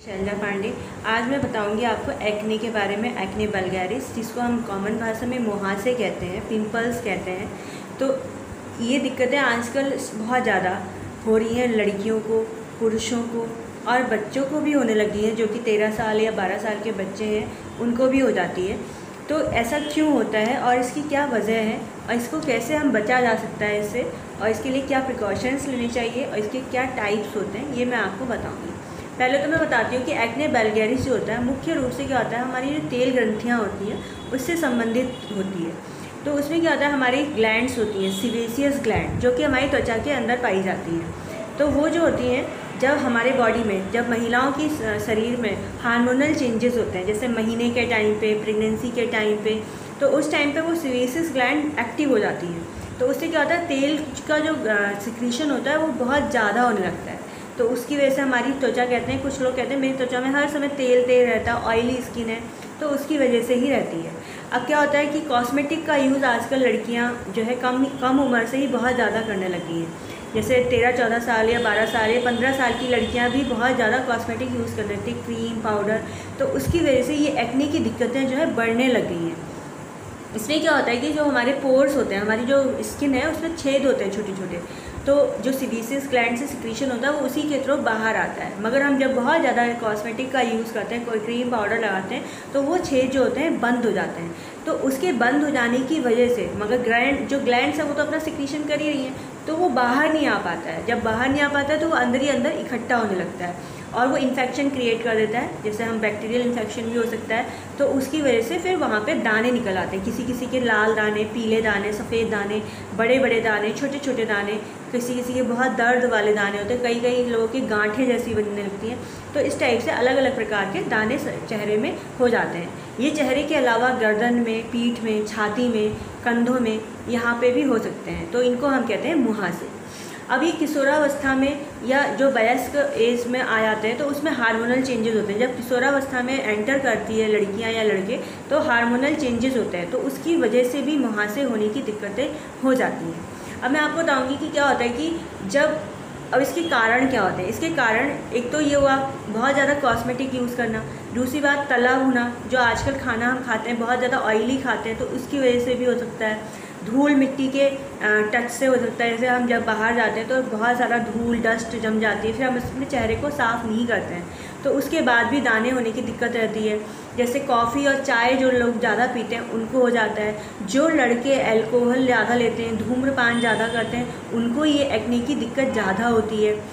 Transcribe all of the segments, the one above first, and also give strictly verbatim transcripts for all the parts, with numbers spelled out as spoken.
शैलजा पांडे। आज मैं बताऊंगी आपको एक्ने के बारे में। एक्ने वल्गैरिस, जिसको हम कॉमन भाषा में मुहासे कहते हैं, पिंपल्स कहते हैं। तो ये दिक्कतें आजकल बहुत ज़्यादा हो रही हैं लड़कियों को, पुरुषों को और बच्चों को भी होने लगी हैं। जो कि तेरह साल या बारह साल के बच्चे हैं उनको भी हो जाती है। तो ऐसा क्यों होता है और इसकी क्या वजह है और इसको कैसे हम बचा जा सकता है इससे, और इसके लिए क्या प्रिकॉशंस लेने चाहिए और इसके क्या टाइप्स होते हैं, ये मैं आपको बताऊँगी। पहले तो मैं बताती हूँ कि एक्ने वल्गैरिस जो होता है मुख्य रूप से क्या होता है, हमारी जो तेल ग्रंथियाँ होती हैं उससे संबंधित होती है। तो उसमें क्या होता है, हमारी ग्लैंड्स होती हैं, सीबेसियस ग्लैंड, जो कि हमारी त्वचा के अंदर पाई जाती हैं। तो वो जो होती हैं, जब हमारे बॉडी में, जब महिलाओं की शरीर में हार्मोनल चेंजेस होते हैं, जैसे महीने के टाइम पे, प्रेगनेंसी के टाइम पे, तो उस टाइम पे वो सीबेसियस ग्लैंड एक्टिव हो जाती हैं। तो उससे क्या होता है, तेल का जो सिक्रीशन होता है वो बहुत ज़्यादा होने लगता है। तो उसकी वजह से हमारी त्वचा, कहते हैं कुछ लोग कहते हैं मेरी त्वचा में हर समय तेल तेल रहता है, ऑयली स्किन है, तो उसकी वजह से ही रहती है। अब क्या होता है कि कॉस्मेटिक का यूज़ आजकल लड़कियां जो है कम कम उम्र से ही बहुत ज़्यादा करने लगी हैं। जैसे तेरह चौदह साल या बारह साल या पंद्रह साल की लड़कियां भी बहुत ज़्यादा कॉस्मेटिक यूज़ कर लेती हैं, क्रीम, पाउडर। तो उसकी वजह से ये एक्ने की दिक्कतें जो है बढ़ने लग गई हैं। इसमें क्या होता है कि जो हमारे पोर्स होते हैं, हमारी जो स्किन है उसमें छेद होते हैं छोटे छोटे, तो जो सीबेसियस ग्लैंड से सिक्रीशन होता है वो उसी के थ्रू बाहर आता है। मगर हम जब बहुत ज़्यादा कॉस्मेटिक का यूज़ करते हैं, कोई क्रीम पाउडर लगाते हैं, तो वो छेद जो होते हैं बंद हो जाते हैं। तो उसके बंद हो जाने की वजह से, मगर ग्लैंड जो ग्लैंड्स है वो तो अपना सिक्रीशन कर ही रही हैं, तो वो बाहर नहीं आ पाता है। जब बाहर नहीं आ पाता है तो वो अंदर ही अंदर इकट्ठा होने लगता है और वो इन्फेक्शन क्रिएट कर देता है। जैसे हम बैक्टीरियल इन्फेक्शन भी हो सकता है। तो उसकी वजह से फिर वहाँ पे दाने निकल आते हैं, किसी किसी के लाल दाने, पीले दाने, सफ़ेद दाने, बड़े बड़े दाने, छोटे छोटे दाने, किसी किसी के बहुत दर्द वाले दाने होते हैं, कई कई लोगों की गांठें जैसी बनने लगती हैं। तो इस टाइप से अलग अलग प्रकार के दाने चेहरे में हो जाते हैं। ये चेहरे के अलावा गर्दन में, पीठ में, छाती में, कंधों में, यहाँ पे भी हो सकते हैं। तो इनको हम कहते हैं मुहासे। अभी किशोरावस्था में या जो वयस्क एज में आ जाते हैं तो उसमें हार्मोनल चेंजेस होते हैं। जब किशोरावस्था में एंटर करती है लड़कियां या लड़के, तो हार्मोनल चेंजेस होते हैं, तो उसकी वजह से भी मुहासे होने की दिक्कतें हो जाती हैं। अब मैं आपको बताऊंगी कि क्या होता है कि जब, अब इसके कारण क्या होते हैं। इसके कारण एक तो ये हुआ बहुत ज़्यादा कॉस्मेटिक यूज़ करना, दूसरी बात तला भुना, जो आजकल खाना हम खाते हैं बहुत ज़्यादा ऑयली खाते हैं, तो उसकी वजह से भी हो सकता है। धूल मिट्टी के टच से हो सकता है, जैसे हम जब बाहर जाते हैं तो बहुत सारा धूल डस्ट जम जाती है, फिर हम अपने चेहरे को साफ़ नहीं करते हैं, तो उसके बाद भी दाने होने की दिक्कत रहती है। जैसे कॉफ़ी और चाय जो लोग ज़्यादा पीते हैं उनको हो जाता है। जो लड़के अल्कोहल ज़्यादा लेते हैं, धूम्रपान ज़्यादा करते हैं, उनको ये एक्ने की दिक्कत ज़्यादा होती है।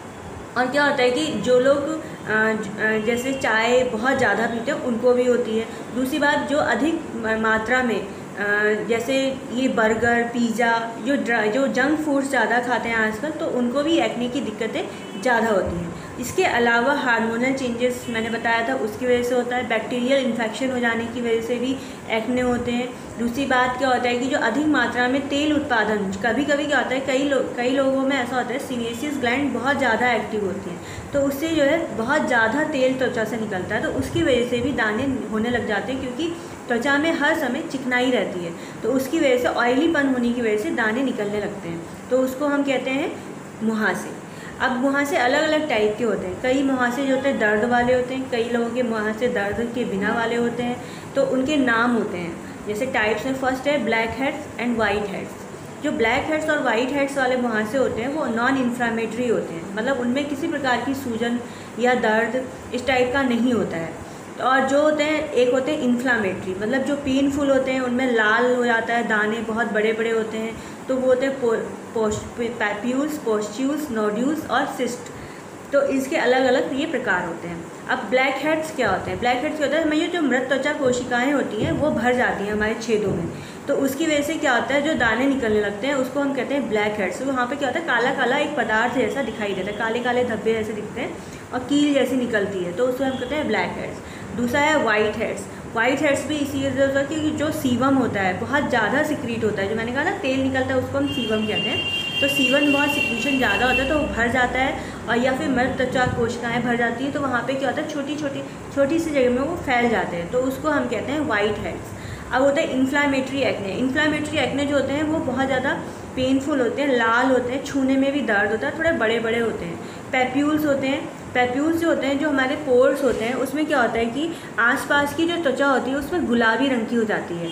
और क्या होता है कि जो लोग जैसे चाय बहुत ज़्यादा पीते हैं उनको भी होती है। दूसरी बात, जो अधिक मात्रा में जैसे ये बर्गर, पिज़्ज़ा, जो जो जंक फूड्स ज़्यादा खाते हैं आजकल, तो उनको भी एक्ने की दिक्कतें ज़्यादा होती हैं। इसके अलावा हार्मोनल चेंजेस मैंने बताया था, उसकी वजह से होता है। बैक्टीरियल इन्फेक्शन हो जाने की वजह से भी एक्ने होते हैं। दूसरी बात क्या होता है कि जो अधिक मात्रा में तेल उत्पादन, कभी कभी क्या होता है, कई लोग कई लोगों में ऐसा होता है सीबेसियस ग्लैंड बहुत ज़्यादा एक्टिव होती हैं, तो उससे जो है बहुत ज़्यादा तेल त्वचा से निकलता है, तो उसकी वजह से भी दाने होने लग जाते हैं, क्योंकि त्वचा में हर समय चिकनाई रहती है, तो उसकी वजह से, ऑयलीपन होने की वजह से दाने निकलने लगते हैं, तो उसको हम कहते हैं मुहासे। अब मुहासे अलग अलग टाइप के होते हैं। कई मुहासे जो होते हैं दर्द वाले होते हैं, कई लोगों के मुहासे दर्द के बिना वाले होते हैं, तो उनके नाम होते हैं। जैसे टाइप्स में फर्स्ट है blackheads and whiteheads. जो ब्लैक हेड्स और वाइट हेड्स वाले मुहासे होते हैं वो नॉन इन्फ्लामेटरी होते हैं, मतलब उनमें किसी प्रकार की सूजन या दर्द इस टाइप का नहीं होता है। और जो होते हैं, एक होते हैं इन्फ्लामेटरी, मतलब जो पेनफुल होते हैं, उनमें लाल हो जाता है, दाने बहुत बड़े बड़े होते हैं, तो वो होते हैं पैप्यूल्स, पोस्ट्यूल्स, नोड्यूल्स और सिस्ट। तो इसके अलग अलग ये प्रकार होते हैं। अब ब्लैक हेड्स क्या होते हैं। ब्लैक हेड्स क्या होता है, हमारी जो मृत त्वचा कोशिकाएं होती हैं वो भर जाती हैं हमारे छेदों में, तो उसकी वजह से क्या होता है, जो दाने निकलने लगते हैं उसको हम कहते हैं ब्लैक हेड्स। तो वहाँ पे क्या होता है, काला काला एक पदार्थ जैसा दिखाई देता है, काले काले धब्बे जैसे दिखते हैं और कील जैसी निकलती है, तो उसको हम कहते हैं ब्लैक हेड्स। दूसरा है वाइट हेड्स। वाइट हेड्स भी इसी वजह से होता है कि जो सीबम होता है बहुत ज़्यादा सिक्रीट होता है, जो मैंने कहा ना तेल निकलता है, उसको हम सीबम कहते हैं। तो सीबम बहुत सिक्रीशन ज़्यादा होता है तो वो भर जाता है, और या फिर मृत त्वचा कोशिकाएँ भर जाती हैं, तो वहाँ पे क्या होता है, छोटी छोटी छोटी सी जगह में वो फैल जाते हैं, तो उसको हम कहते हैं वाइट हेड्स। अब होता है इन्फ्लामेटरी एक्ने। इन्फ्लामेटरी एक्ने जो होते हैं वो बहुत ज़्यादा पेनफुल होते हैं, लाल होते हैं, छूने में भी दर्द होता है, थोड़े बड़े बड़े होते हैं, पैप्यूल्स होते हैं, पैप्यूल्स जो होते हैं, जो हमारे पोर्स होते हैं, उसमें क्या होता है कि आसपास की जो त्वचा होती है उसमें गुलाबी रंग की हो जाती है,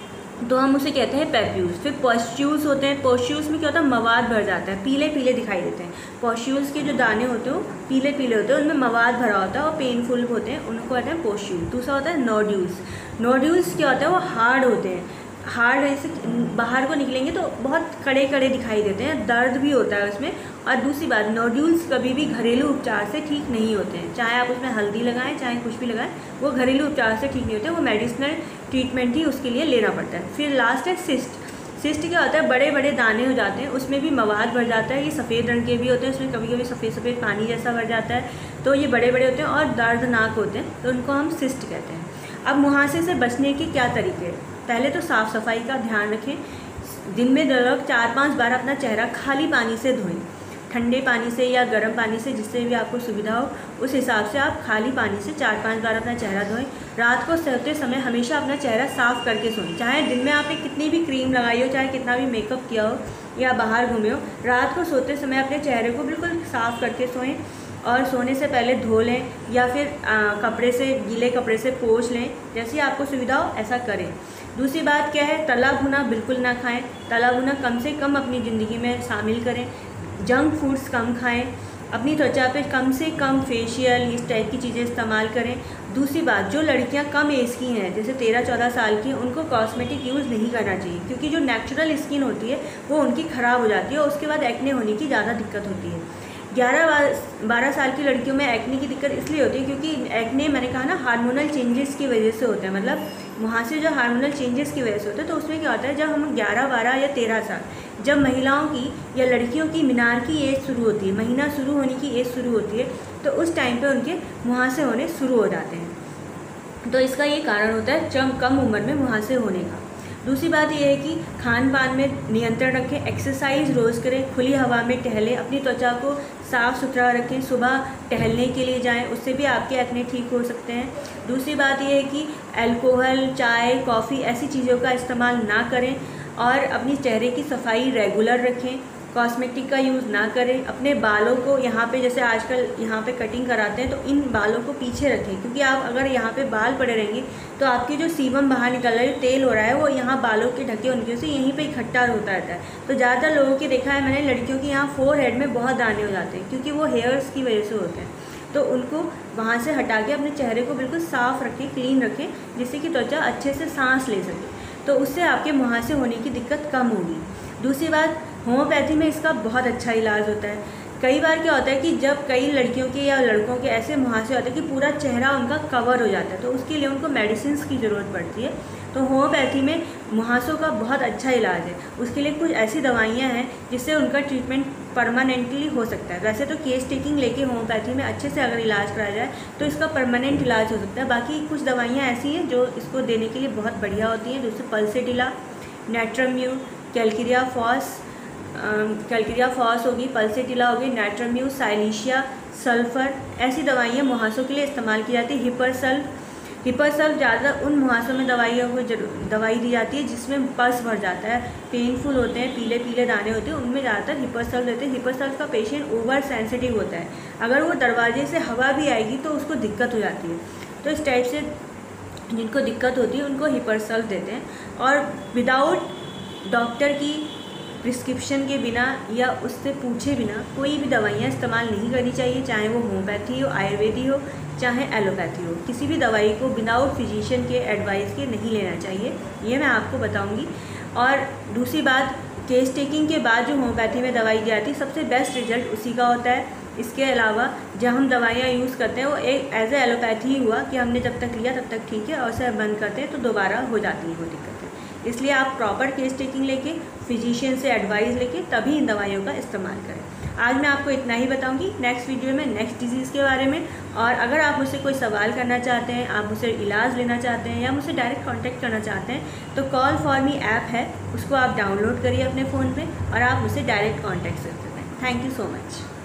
तो हम उसे कहते हैं पैप्यूल्स। फिर पॉस्ट्यूल्स होते हैं, पॉस्ट्यूल्स में क्या होता है, मवाद भर जाता है, पीले पीले दिखाई देते हैं। पॉस्ट्यूल्स के जो दाने होते हैं वो पीले पीले होते हैं, उनमें मवाद भरा होता है और पेनफुल होते हैं, उनको कहते हैं पॉस्ट्यूल। दूसरा होता है नोड्यूल्स। नोड्यूल्स क्या होता है, वो हार्ड होते हैं, हार्ड ऐसे बाहर को निकलेंगे तो बहुत कड़े कड़े दिखाई देते हैं, दर्द भी होता है उसमें। और दूसरी बात, नोड्यूल्स कभी भी घरेलू उपचार से ठीक नहीं होते हैं, चाहे आप उसमें हल्दी लगाएं चाहे कुछ भी लगाएं, वो घरेलू उपचार से ठीक नहीं होते, वो मेडिसिनल ट्रीटमेंट ही उसके लिए लेना पड़ता है। फिर लास्ट है सिस्ट। सिस्ट क्या होता है, बड़े बड़े दाने हो जाते हैं, उसमें भी मवाद भर जाता है, ये सफ़ेद रंग के भी होते हैं, उसमें कभी कभी सफ़ेद सफ़ेद पानी जैसा भर जाता है, तो ये बड़े बड़े होते हैं और दर्दनाक होते हैं, तो उनको हम सिस्ट कहते हैं। अब मुहासे से बचने के क्या तरीके हैं? पहले तो साफ़ सफाई का ध्यान रखें, दिन में लगभग चार पांच बार अपना चेहरा खाली पानी से धोएं, ठंडे पानी से या गर्म पानी से, जिससे भी आपको सुविधा हो उस हिसाब से आप खाली पानी से चार पांच बार अपना चेहरा धोएं। रात को सोते समय हमेशा अपना चेहरा साफ़ करके सोएं, चाहे दिन में आपने कितनी भी क्रीम लगाई हो, चाहे कितना भी मेकअप किया हो या बाहर घूमे हो, रात को सोते समय अपने चेहरे को बिल्कुल साफ़ करके सोएं और सोने से पहले धो लें या फिर आ, कपड़े से, गीले कपड़े से पोंछ लें, जैसी आपको सुविधा हो ऐसा करें। दूसरी बात क्या है, तला भुना बिल्कुल ना खाएं, तला भुना कम से कम अपनी ज़िंदगी में शामिल करें। जंक फूड्स कम खाएं, अपनी त्वचा पे कम से कम फेशियल इस टाइप की चीज़ें इस्तेमाल करें। दूसरी बात, जो लड़कियां कम एज की हैं, जैसे तेरह चौदह साल की, उनको कॉस्मेटिक यूज़ नहीं करना चाहिए, क्योंकि जो नेचुरल स्किन होती है वो उनकी ख़राब हो जाती है और उसके बाद एक्ने होने की ज़्यादा दिक्कत होती है। ग्यारह बारह साल की लड़कियों में एक्ने की दिक्कत इसलिए होती है क्योंकि एक्ने, मैंने कहा ना, हार्मोनल चेंजेस की वजह से होते हैं, मतलब मुहासे जो हार्मोनल चेंजेस की वजह से होते हैं, तो उसमें क्या होता है, जब हम ग्यारह बारह या तेरह साल, जब महिलाओं की या लड़कियों की मीनार की एज शुरू होती है, महीना शुरू होने की एज शुरू होती है, तो उस टाइम पे उनके मुहासे होने शुरू हो जाते हैं। तो इसका ये कारण होता है जब कम उम्र में मुहासे होने का। दूसरी बात यह है कि खान पान में नियंत्रण रखें, एक्सरसाइज रोज़ करें, खुली हवा में टहलें, अपनी त्वचा को साफ़ सुथरा रखें, सुबह टहलने के लिए जाएं, उससे भी आपके एक्ने ठीक हो सकते हैं। दूसरी बात यह है कि अल्कोहल, चाय, कॉफ़ी ऐसी चीज़ों का इस्तेमाल ना करें और अपनी चेहरे की सफाई रेगुलर रखें, कॉस्मेटिक का यूज़ ना करें। अपने बालों को यहाँ पे, जैसे आजकल यहाँ पे कटिंग कराते हैं, तो इन बालों को पीछे रखें, क्योंकि आप अगर यहाँ पे बाल पड़े रहेंगे तो आपकी जो सीबम बाहर निकल रहा है, जो तेल हो रहा है, वो यहाँ बालों के ढके होने से यहीं पे इकट्ठा होता रहता है। तो ज़्यादातर लोगों की देखा है मैंने, लड़कियों की यहाँ फोर हेड में बहुत दाने हो जाते हैं, क्योंकि वो हेयर्स की वजह से होते हैं। तो उनको वहाँ से हटा के अपने चेहरे को बिल्कुल साफ़ रखें, क्लीन रखें, जिससे कि त्वचा अच्छे से सांस ले सके, तो उससे आपके मुहासे होने की दिक्कत कम होगी। दूसरी बात, होम्योपैथी में इसका बहुत अच्छा इलाज होता है। कई बार क्या होता है कि जब कई लड़कियों के या लड़कों के ऐसे मुहासे होते हैं कि पूरा चेहरा उनका कवर हो जाता है, तो उसके लिए उनको मेडिसिन की ज़रूरत पड़ती है। तो होम्योपैथी में मुहासों का बहुत अच्छा इलाज है। उसके लिए कुछ ऐसी दवाइयाँ हैं जिससे उनका ट्रीटमेंट परमानेंटली हो सकता है। वैसे तो केस टेकिंग लेके होम्योपैथी में अच्छे से अगर इलाज कराया जाए तो इसका परमानेंट इलाज हो सकता है। बाकी कुछ दवाइयाँ ऐसी हैं जो इसको देने के लिए बहुत बढ़िया होती हैं, जैसे pulsatilla, natrum mur, calcarea phos, calcarea phos होगी, पल्सेटिला होगी, नेट्रम्यू, साइलिशिया, सल्फ़र, ऐसी दवाइयाँ मुहासों के लिए इस्तेमाल की जाती है। हिपरसल्फ, हिपरसल्फ ज़्यादा उन मुहासों में दवाइयों को दवाई दी जाती है जिसमें पस भर जाता है, पेनफुल होते हैं, पीले पीले दाने होते हैं, उनमें ज़्यादातर हिपरसल्फ देते हैं। हिपरसल्फ का पेशेंट ओवर सेंसिटिव होता है, अगर वो दरवाजे से हवा भी आएगी तो उसको दिक्कत हो जाती है। तो इस टाइप से जिनको दिक्कत होती है उनको हिपरसल्फ देते हैं। और विदाउट डॉक्टर की प्रिस्क्रिप्शन के बिना या उससे पूछे बिना कोई भी दवाइयाँ इस्तेमाल नहीं करनी चाहिए, चाहे वो होम्योपैथी हो, आयुर्वेदी हो, चाहे एलोपैथी हो। किसी भी दवाई को विदाउट फिजिशियन के एडवाइस के नहीं लेना चाहिए, ये मैं आपको बताऊंगी। और दूसरी बात, केस टेकिंग के बाद जो होम्योपैथी में दवाई दी जाती है, सबसे बेस्ट रिजल्ट उसी का होता है। इसके अलावा जब हम दवाइयाँ यूज़ करते हैं वो एक एज ए एलोपैथी ही हुआ कि हमने जब तक लिया तब तक ठीक है, और उसे बंद करते हैं तो दोबारा हो जाती है वो दिक्कतें। इसलिए आप प्रॉपर केस टेकिंग लेके, फिजिशियन से एडवाइस लेके तभी इन दवाइयों का इस्तेमाल करें। आज मैं आपको इतना ही बताऊंगी, नेक्स्ट वीडियो में नेक्स्ट डिजीज़ के बारे में। और अगर आप मुझसे कोई सवाल करना चाहते हैं, आप मुझसे इलाज लेना चाहते हैं या मुझसे डायरेक्ट कांटेक्ट करना चाहते हैं, तो कॉल फॉर मी ऐप है, उसको आप डाउनलोड करिए अपने फ़ोन पे और आप मुझसे डायरेक्ट कांटेक्ट कर सकते हैं। Thank you so much.